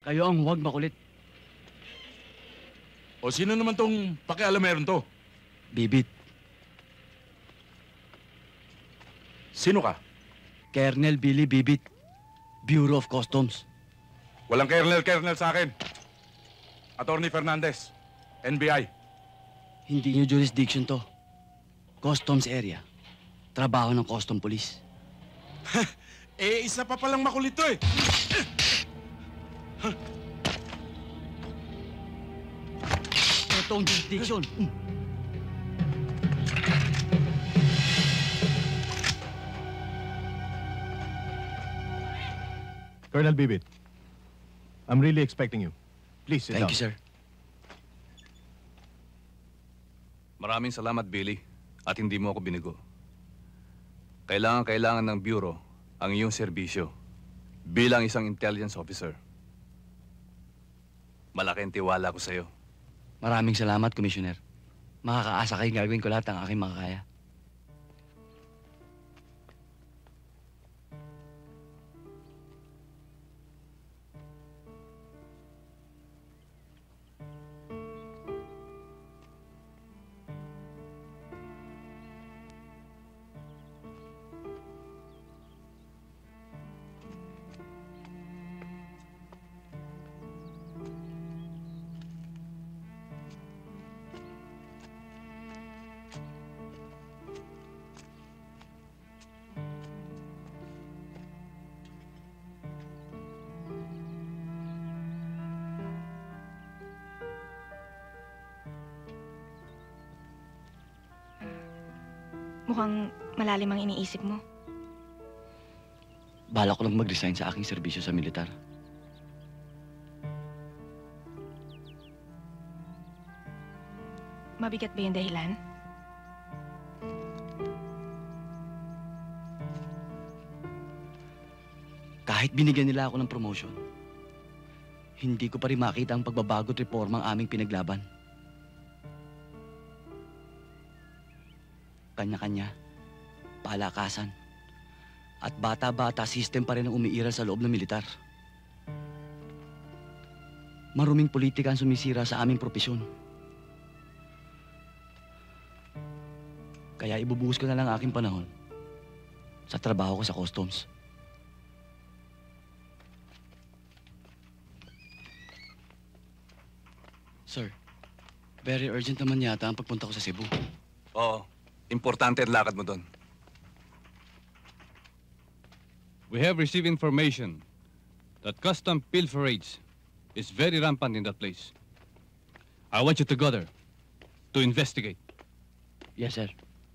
Kayo ang huwag makulit. O sino naman tong pakialameron to? Bibit. Sino ka? Colonel Billy Bibit. Bureau of Customs. Walang kernel sa akin. Attorney Fernandez, NBI. Hindi nyo jurisdiction to. Customs area. Trabaho ng Custom Police. Isa pa palang makulit to eh. Ito ang jurisdiction. Colonel Bibit, I'm really expecting you. Please sit down. Thank you, sir. Maraming salamat, Billy. At hindi mo ako binigo. Kailangan ng Bureau ang iyong serbisyo bilang isang intelligence officer. Malaki ang tiwala ko sa iyo. Maraming salamat, Commissioner. Makakaasa kayo gagawin ko lahat ng aking makakaya. Mukhang malalim ang iniisip mo. Bala ko lang mag-resign sa aking serbisyo sa militar. Mabigat ba yung dahilan? Kahit binigyan nila ako ng promotion, hindi ko pa rin makita ang pagbabago at reforma ang aming pinaglaban. Kanya-kanya, palakasan, at bata-bata system pa rin ang umiiral sa loob ng militar. Maruming politika ang sumisira sa aming propesyon. Kaya ibubuhos ko na lang aking panahon sa trabaho ko sa customs. Sir, very urgent naman yata ang pagpunta ko sa Cebu. Oo, importante ang lakad mo doon. We have received information that custom pilferage is very rampant in that place. I want you to go there to investigate. Yes, sir.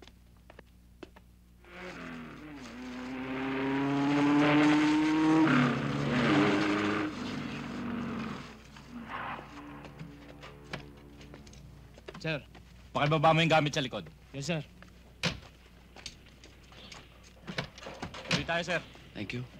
Sir, pakibaba mo yung gamit sa likod. Yes, sir. Tuloy tayo, sir. Thank you.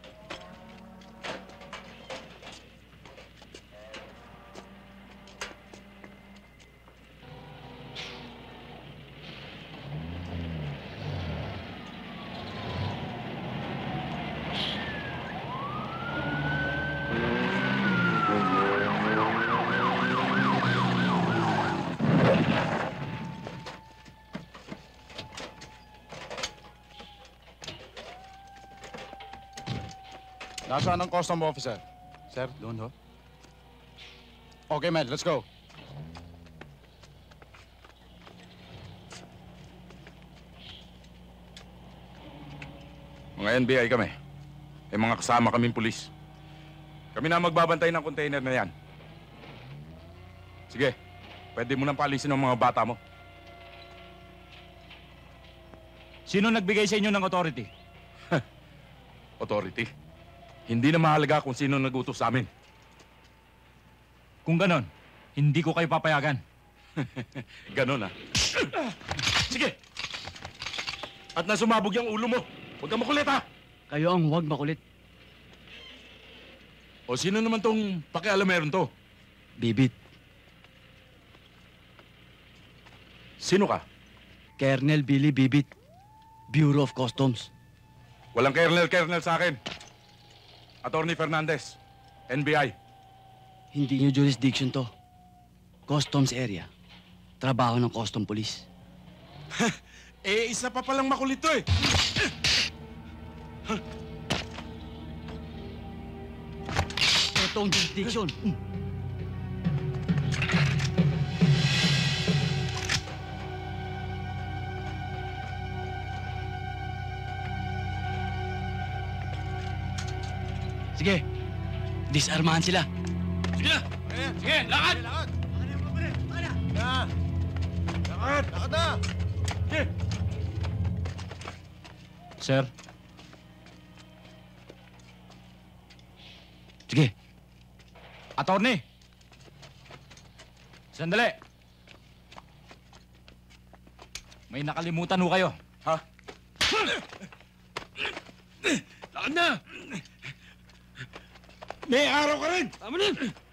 Nasaan ang custom officer? Sir, doon ho. Okay, man, let's go. Mga NBI kami. May mga kasama kaming pulis. Kami na magbabantay ng container na yan. Sige, pwede mo nang paalisin ng mga bata mo. Sino nagbigay sa inyo ng authority? Authority? Hindi na mahalaga kung sino nagutos sa amin. Kung ganon, hindi ko kayo papayagan. Ganon, ah. Sige! At nasumabog yung ulo mo. Huwag kang makulit, ha? Kayo ang huwag makulit. O sino naman tong pakialameron to? Bibit. Sino ka? Colonel Billy Bibit. Bureau of Customs. Walang kernel sa akin. Attorney Fernandez, NBI. Hindi nyo jurisdiction to. Customs area. Trabaho ng custom police. Eh, isa pa palang makulito eh. Ito ang jurisdiction. Sige, disarmahan sila. Sige, lakad! Lakad na! Sige! Sir, Sige, attorney! Sandali! May nakalimutan ho kayo. Ha? Lakad na! May araw ka rin! tama na.